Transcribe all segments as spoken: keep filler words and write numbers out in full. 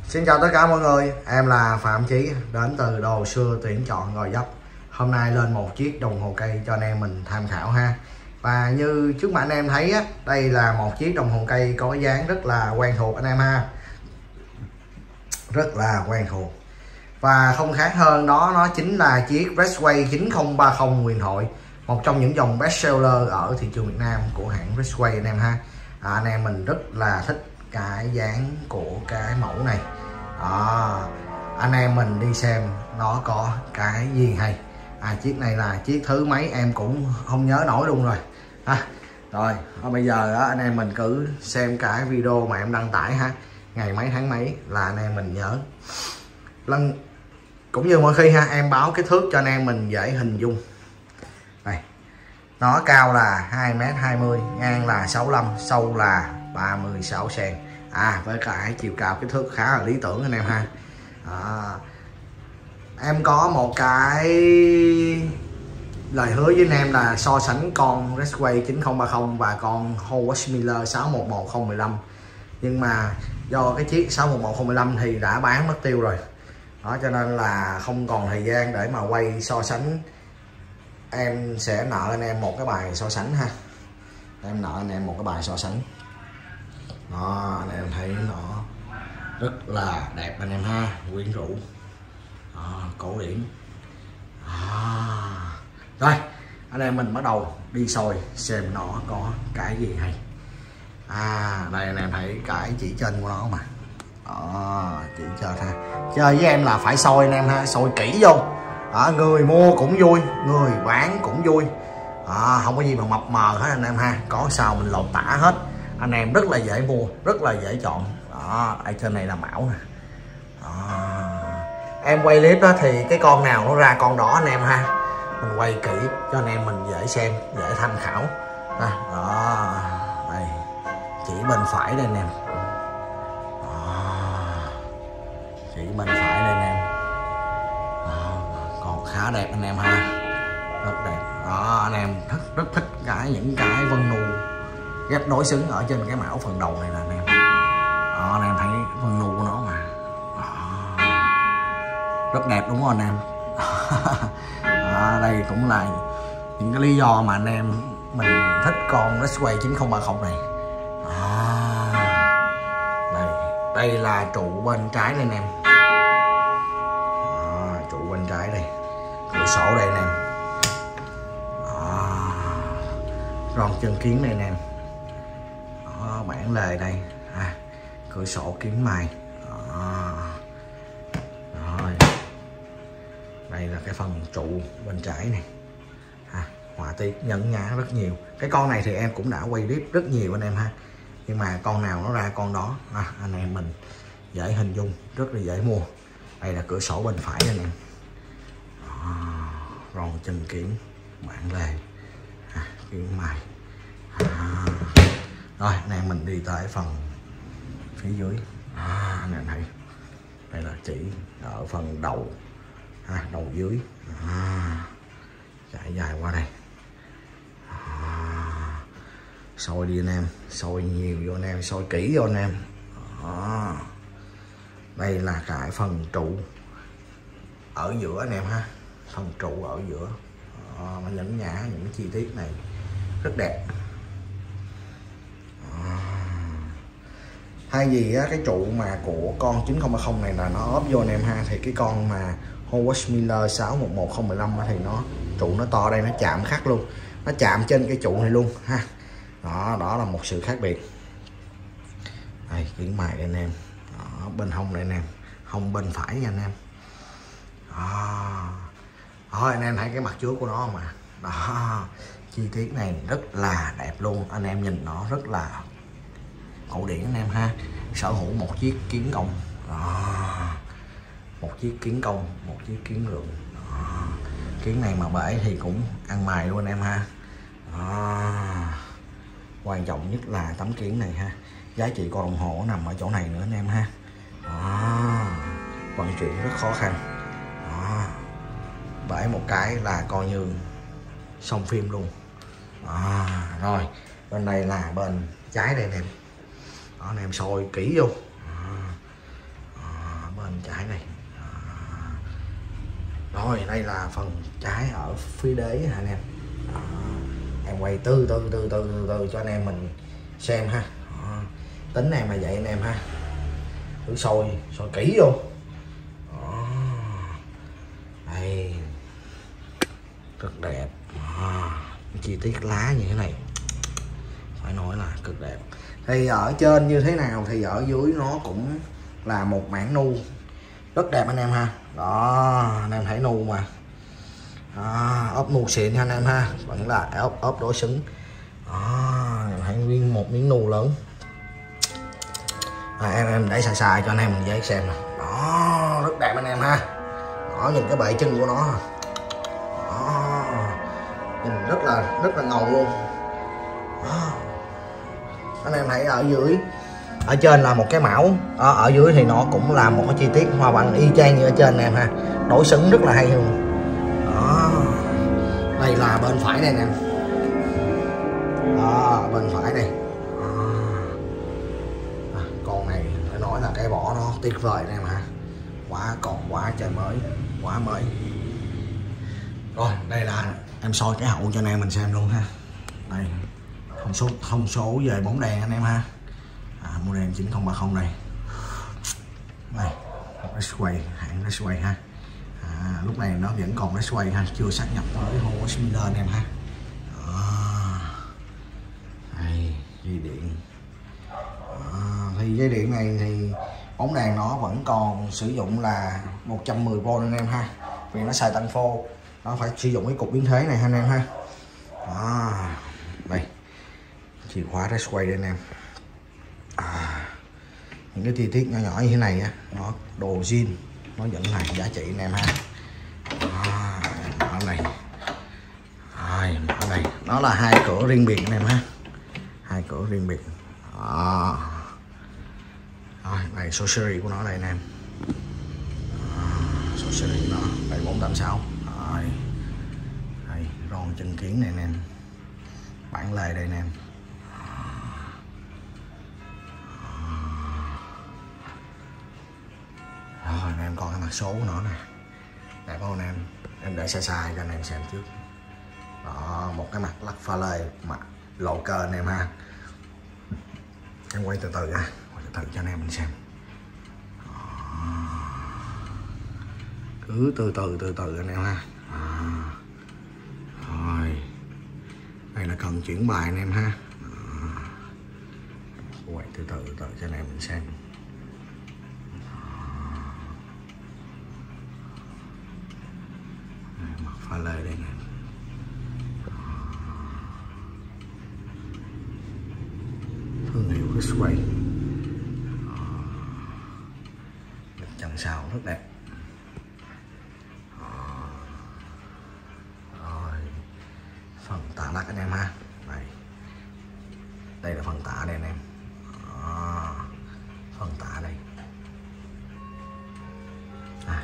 Xin chào tất cả mọi người, em là Phạm Chí đến từ Đồ Xưa Tuyển Chọn Gò Vấp. Hôm nay lên một chiếc đồng hồ cây cho anh em mình tham khảo ha. Và như trước mặt anh em thấy á, đây là một chiếc đồng hồ cây có dáng rất là quen thuộc anh em ha. Rất là quen thuộc. Và không khác hơn đó, nó chính là chiếc Raceway chín không ba không huyền thoại, một trong những dòng best seller ở thị trường Việt Nam của hãng Raceway anh em ha. À, anh em mình rất là thích cái dáng của cái mẫu này. À, anh em mình đi xem nó có cái gì hay. À, chiếc này là chiếc thứ mấy em cũng không nhớ nổi luôn rồi. À, rồi bây giờ đó, anh em mình cứ xem cái video mà em đăng tải ha, ngày mấy tháng mấy là anh em mình nhớ. Lần cũng như mọi khi ha, em báo kích thước cho anh em mình dễ hình dung. Đây, nó cao là hai mét hai mươi, ngang là sáu mươi lăm, sâu là ba mươi sáu xăng-ti-mét. À, với cả chiều cao kích thước khá là lý tưởng anh em ha. À, em có một cái lời hứa với anh em là so sánh con Raceway chín không ba không và con Howard Miller sáu một một không một lăm, nhưng mà do cái chiếc sáu một một không một lăm thì đã bán mất tiêu rồi đó, cho nên là không còn thời gian để mà quay so sánh. Em sẽ nợ anh em một cái bài so sánh ha, em nợ anh em một cái bài so sánh đó. Anh em thấy nó rất là đẹp anh em ha, quyến rũ, đó, cổ điển. À, rồi anh em mình bắt đầu đi soi xem nó có cái gì hay. À, đây anh em thấy cái chỉ trên của nó mà. Đó, chỉ chơi ha, chơi với em là phải soi anh em ha, soi kỹ vô. Đó, người mua cũng vui, người bán cũng vui. À, không có gì mà mập mờ hết anh em ha, có sao mình lột tả hết. Anh em rất là dễ mua, rất là dễ chọn. Đó, ở trên này là mão nè. Đó, em quay clip đó thì cái con nào nó ra con đó anh em ha, mình quay kỹ cho anh em mình dễ xem, dễ tham khảo. Đó, đó đây, chỉ bên phải đây anh em. Đó, chỉ bên phải đây anh em. Đó, còn khá đẹp anh em ha, rất đẹp. Đó, anh em rất rất thích cái những cái vân nu ghép đối xứng ở trên cái mão phần đầu này là anh em. Đó, anh em thấy vân nu của nó mà. Đó, rất đẹp đúng không anh em? Đó, đây cũng là những cái lý do mà anh em mình thích con Raceway chín không ba không này. Đó, đây, đây là trụ bên trái đây anh em. Đó, trụ bên trái đây, cửa sổ đây anh em. Đó, ron chân kiến đây anh em. Đó, bản lề đây, à, cửa sổ kính mài. Đó. Rồi, đây là cái phần trụ bên trái này, à, họa tiết nhấn nhá rất nhiều. Cái con này thì em cũng đã quay clip rất nhiều anh em ha, nhưng mà con nào nó ra con đó, à, anh em mình dễ hình dung, rất là dễ mua. Đây là cửa sổ bên phải anh em. Đó, ron chân kiển, bản lề, à, kiển mài. À, rồi anh em mình đi tới phần phía dưới. À, anh em thấy đây là chỉ ở phần đầu, à, đầu dưới. À, chạy dài qua đây. À, soi đi anh em, soi nhiều vô anh em, soi kỹ vô anh em. À, đây là cái phần trụ ở giữa anh em ha, phần trụ ở giữa. À, nó nhấn nhả những chi tiết này rất đẹp. Hay gì á, cái trụ mà của con chín không ba không này là nó ốp vô anh em ha, thì cái con mà Howard Miller sáu một một không một lăm thì nó trụ nó to đây, nó chạm khắc luôn, nó chạm trên cái trụ này luôn ha. Đó, đó là một sự khác biệt. Đây, kiển mài đây anh em. Đó, bên hông đây anh em, hông bên phải nha anh em. Đó, đó anh em thấy cái mặt trước của nó mà. Đó, chi tiết này rất là đẹp luôn, anh em nhìn nó rất là cổ điển anh em ha. Sở hữu một chiếc kiến công. Đó, một chiếc kiến công, một chiếc kiến lượng. Đó, kiến này mà bể thì cũng ăn mài luôn anh em ha. Đó, quan trọng nhất là tấm kiến này ha, giá trị con đồng hồ nằm ở chỗ này nữa anh em ha. Đó, vận chuyển rất khó khăn. Đó, bể một cái là coi như xong phim luôn. Đó, rồi bên đây là bên trái đây anh em. Đó, anh em soi kỹ vô. Đó, đó, Rồi đây là phần trái ở phía đế hả anh em. Đó. Em quay từ từ từ từ từ từ cho anh em mình xem ha. Đó. Tính em là vậy anh em ha. Thử sôi sôi kỹ vô. Đó. Đây rất đẹp. Đó. Chi tiết lá như thế này phải nói là cực đẹp. Thì ở trên như thế nào thì ở dưới nó cũng là một mảng nu rất đẹp anh em ha. Đó anh em thấy nu mà. Đó, ốp nu xịn anh em ha, vẫn là ốp ốp đối xứng. Đó, em thấy nguyên một miếng nu lớn. À, em em để xài xài cho anh em mình dễ xem nè. Đó rất đẹp anh em ha. Đó nhìn cái bệ chân của nó. Đó, nhìn rất là rất là ngầu luôn. Đó. Anh em thấy ở dưới, ở trên là một cái mão, đó, ở dưới thì nó cũng là một cái chi tiết hoa văn y chang như ở trên em ha, đối xứng rất là hay luôn. Đó, đây là bên phải đây nè, đó bên phải đây. À, con này phải nói là cái vỏ nó tuyệt vời em ha, quả còn quả trời mới, quả mới. Rồi đây là em soi cái hậu cho anh em mình xem luôn ha. Đây thông số thông số về bóng đèn anh em ha. À, model chín không ba không này. Đây Raceway, hãng Raceway ha. À, lúc này nó vẫn còn Raceway ha, chưa sát nhập với Howard Miller anh em ha. À, đây dây điện. À, thì dây điện này thì bóng đèn nó vẫn còn sử dụng là một trăm mười vôn anh em ha, vì nó xài tăng phô, nó phải sử dụng cái cục biến thế này anh em ha. À, đây chìa khóa Raceway đây anh em. À, những cái chi tiết nhỏ nhỏ như thế này á, nó đồ zin, nó vẫn là giá trị anh em ha. À, mở này, à, mở này, nó là hai cửa riêng biệt anh em ha, hai cửa riêng biệt. À, rồi này số series của nó đây anh em. À, số series của nó đây bốn tám sáu. Rồi đây ron chân kiến này anh em, bản lề đây anh em. Rồi anh em coi cái mặt số của nó nè, đẹp không anh em? Em để sai sai cho anh em xem trước. Đó, một cái mặt lắc pha lê, mặt lộ cơ anh em ha. Em quay từ từ nha, quay từ từ cho anh em mình xem. Đó. Cứ từ từ từ từ anh em ha. Đó. Rồi đây là cần chuyển bài anh em ha. Đó. Quay từ từ từ từ cho anh em mình xem. Pha lê đây nè. Thương hiệu Raceway. Chân sau rất đẹp. Rồi phần tạ lắc anh em ha. Đây, đây là phần tạ đây anh em. Đó. Phần tạ đây. À.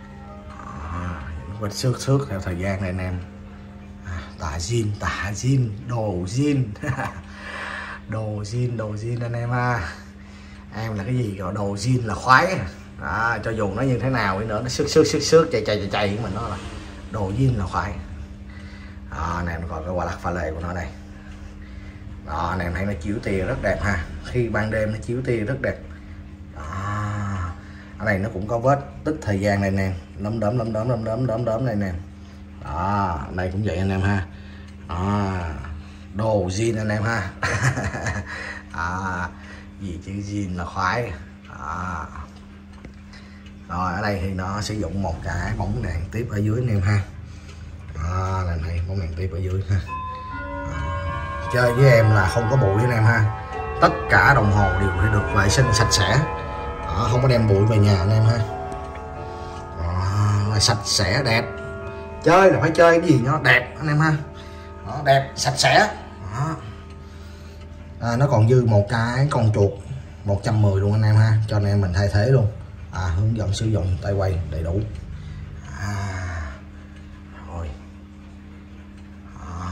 Quên xước xước theo thời gian này anh em. À, tả zin tả zin đồ zin đồ zin đồ zin anh em ha. Em là cái gì gọi đồ zin là khoái à, cho dù nó như thế nào đi nữa nó xước xước xước xước chạy chạy chạy chạy của mình, nó là đồ zin là khoái. Đó, anh em coi cái quả lắc pha lê của nó đây. Đó anh em thấy nó chiếu tia rất đẹp ha, khi ban đêm nó chiếu tia rất đẹp. Ở đây nó cũng có vết tích thời gian này nè, lấm đốm lấm đốm lấm đốm đốm đốm này nè. Đó, đây cũng vậy anh em ha. Đó, đồ zin anh em ha. À, gì chữ zin là khoái. Đó. Rồi ở đây thì nó sử dụng một cái bóng đèn tiếp ở dưới anh em ha. Đó, này này bóng đèn tiếp ở dưới ha. Đó. Chơi với em là không có bụi anh em ha, tất cả đồng hồ đều phải được vệ sinh sạch sẽ. Đó, không có đem bụi về nhà anh em ha. Đó, sạch sẽ đẹp, chơi là phải chơi cái gì nó đẹp anh em ha. Đó, đẹp sạch sẽ. Đó. À, nó còn dư một cái con chuột một trăm mười luôn anh em ha, cho anh em mình thay thế luôn. À, hướng dẫn sử dụng tay quay đầy đủ. À, rồi. À.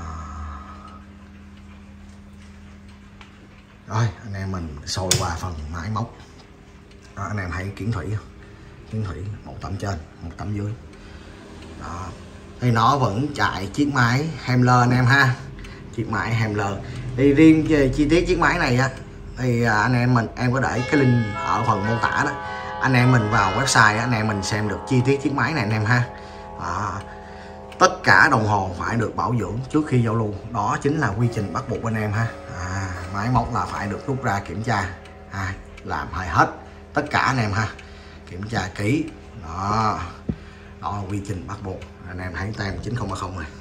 Rồi anh em mình soi qua phần máy móc. Đó, anh em thấy kiến thủy, kiến thủy một tấm trên một tấm dưới. đó. Thì nó vẫn chạy chiếc máy Hamler anh em ha, chiếc máy Hamler. Thì riêng chi tiết chiếc máy này á thì anh em mình em có để cái link ở phần mô tả đó, anh em mình vào website anh em mình xem được chi tiết chiếc máy này anh em ha. Đó. Tất cả đồng hồ phải được bảo dưỡng trước khi giao lưu, đó chính là quy trình bắt buộc anh em ha. À, máy móc là phải được rút ra kiểm tra, à, làm phải hết tất cả anh em ha, kiểm tra kỹ. Đó, đó là quy trình bắt buộc. Anh em thấy tem chín không ba không này,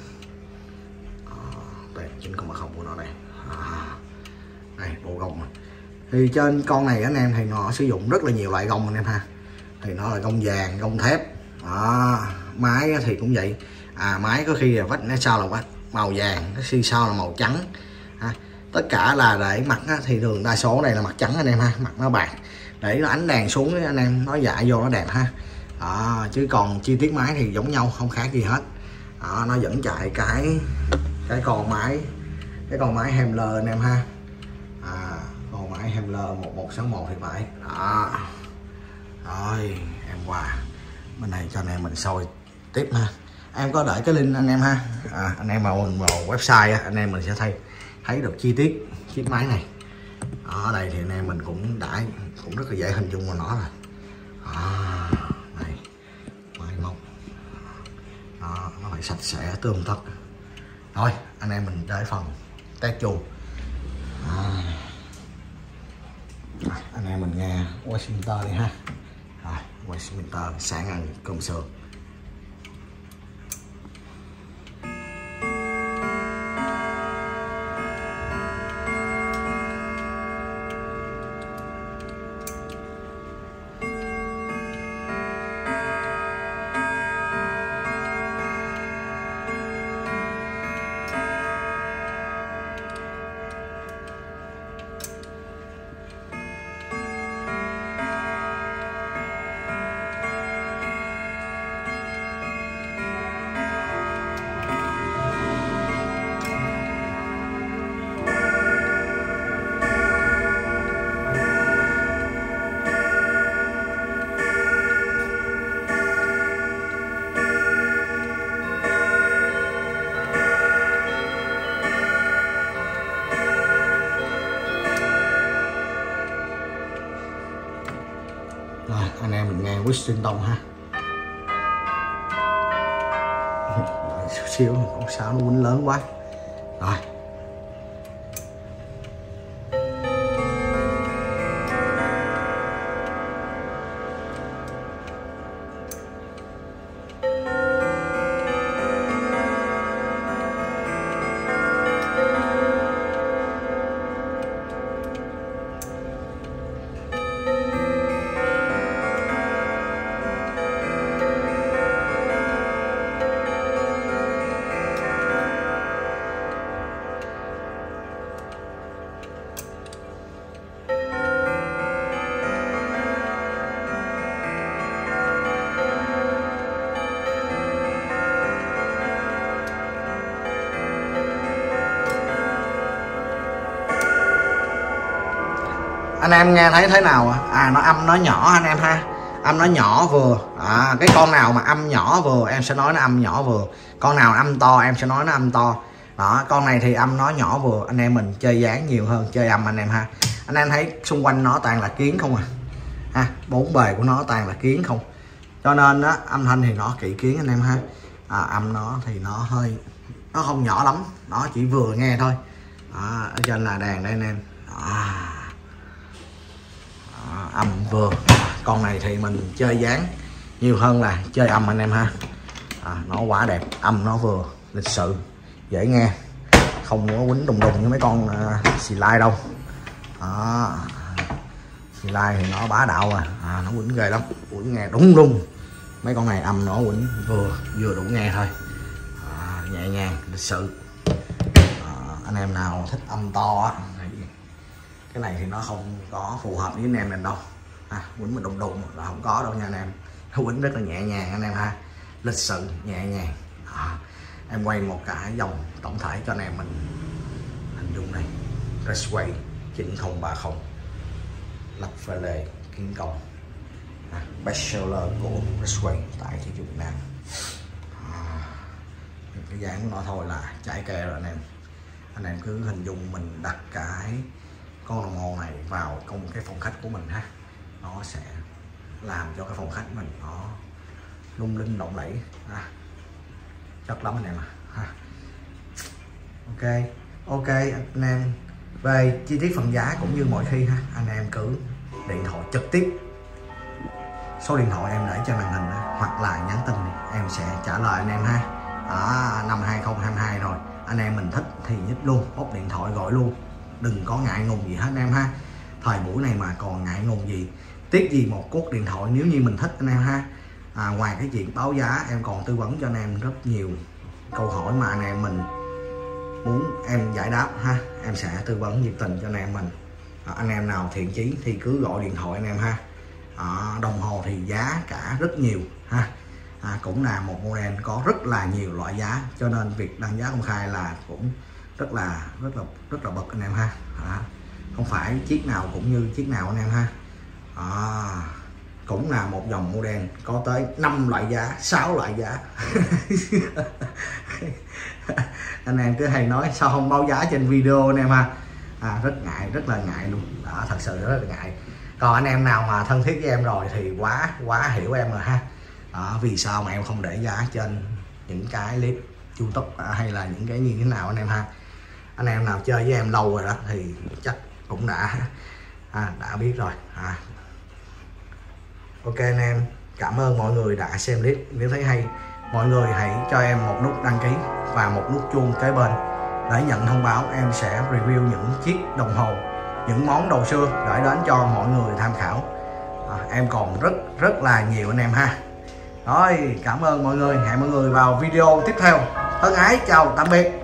tem chín không ba không của nó này. À, đây bộ gông này. Thì trên con này anh em thì nó sử dụng rất là nhiều loại gông anh em ha, thì nó là gông vàng, gông thép. Đó, máy thì cũng vậy. À, máy có khi là vách nó sau là vách màu vàng, có khi sau là màu trắng. À, tất cả là để mặt á, thì thường đa số này là mặt trắng anh em ha, mặt nó bạc để nó ánh đèn xuống anh em nó dạ vô nó đẹp ha. Đó, chứ còn chi tiết máy thì giống nhau, không khác gì hết. Đó, nó vẫn chạy cái cái con máy cái con máy Hamler anh em ha. À, con máy Hamler một một sáu một thì phải. Đó. Rồi em qua bên này cho anh em mình soi tiếp ha. Em có để cái link anh em ha. À, anh em vào vào website anh em mình sẽ thấy thấy được chi tiết chiếc máy này. Ở đây thì anh em mình cũng đã cũng rất là dễ hình dung vào nó rồi. À, này máy móc đó, nó phải sạch sẽ tươm tất. Rồi anh em mình tới phần test chuông. À, anh em mình nghe Westminster đi ha. Rồi Westminster sáng ăn cơm sườn. Rồi anh em mình nghe Washington ha. Xíu xíu không sao, nó quýnh lớn quá. Rồi anh em nghe thấy thế nào? À, nó âm nó nhỏ anh em ha, âm nó nhỏ vừa. À, cái con nào mà âm nhỏ vừa em sẽ nói nó âm nhỏ vừa, con nào âm to em sẽ nói nó âm to. Đó, con này thì âm nó nhỏ vừa, anh em mình chơi dáng nhiều hơn chơi âm anh em ha. Anh em thấy xung quanh nó toàn là kiến không à, ha, bốn bề của nó toàn là kiến không, cho nên đó âm thanh thì nó kỹ kiến anh em ha. À, âm nó thì nó hơi nó không nhỏ lắm, nó chỉ vừa nghe thôi. Đó, ở trên là đàn đây anh em. Đó. Đó, âm vừa. Con này thì mình chơi dáng nhiều hơn là chơi âm anh em ha. À, nó quá đẹp, âm nó vừa, lịch sự, dễ nghe, không có quýnh đùng đùng như mấy con uh, xì lai đâu. Đó, xì lai thì nó bá đạo à, à nó quýnh ghê lắm, quýnh nghe đúng đúng. Mấy con này âm nó quýnh vừa vừa đủ nghe thôi. À, nhẹ nhàng, lịch sự. À, anh em nào thích âm to á thì cái này thì nó không có phù hợp với anh em mình đâu. À, quýnh mà đùng đùng là không có đâu nha anh em. Nó quýnh rất là nhẹ nhàng anh em ha, lịch sự nhẹ nhàng. À, em quay một cái dòng tổng thể cho anh em mình hình dung này. Raceway chín không ba không lập phê lệ kiến công, à, best seller của Raceway tại thị trường Việt Nam. À, cái dáng của nó thôi là chạy kè rồi anh em. Anh em cứ hình dung mình đặt cái con đồng hồ này vào trong cái phòng khách của mình ha, nó sẽ làm cho cái phòng khách mình nó lung linh lộng lẫy ha. Chất lắm anh em à ha. Ok ok anh em, về chi tiết phần giá cũng như mọi khi ha, anh em cứ điện thoại trực tiếp số điện thoại em để trên màn hình đó, hoặc là nhắn tin em sẽ trả lời anh em ha. Ở năm hai không hai hai rồi, anh em mình thích thì nhích luôn, bóc điện thoại gọi luôn, đừng có ngại ngùng gì hết anh em ha. Thời buổi này mà còn ngại ngùng gì, tiếc gì một cú điện thoại nếu như mình thích anh em ha. À, ngoài cái chuyện báo giá, em còn tư vấn cho anh em rất nhiều câu hỏi mà anh em mình muốn em giải đáp ha, em sẽ tư vấn nhiệt tình cho anh em mình. À, anh em nào thiện chí thì cứ gọi điện thoại anh em ha. À, đồng hồ thì giá cả rất nhiều ha, à, cũng là một model có rất là nhiều loại giá, cho nên việc đăng giá công khai là cũng rất là rất là rất là bậc anh em ha. À, không phải chiếc nào cũng như chiếc nào anh em ha. À, cũng là một dòng model có tới năm loại giá, sáu loại giá. Anh em cứ hay nói sao không báo giá trên video anh em ha. À, rất ngại, rất là ngại luôn đó, thật sự rất là ngại. Còn anh em nào mà thân thiết với em rồi thì quá quá hiểu em rồi ha. Đó, vì sao mà em không để giá trên những cái clip YouTube hay là những cái như thế nào anh em ha. Anh em nào chơi với em lâu rồi đó thì chắc cũng đã à, đã biết rồi. À, ok anh em, cảm ơn mọi người đã xem clip. Nếu thấy hay, mọi người hãy cho em một nút đăng ký và một nút chuông kế bên để nhận thông báo em sẽ review những chiếc đồng hồ, những món đồ xưa gửi đến cho mọi người tham khảo. À, em còn rất rất là nhiều anh em ha. Rồi, cảm ơn mọi người, hẹn mọi người vào video tiếp theo. Thân ái chào tạm biệt.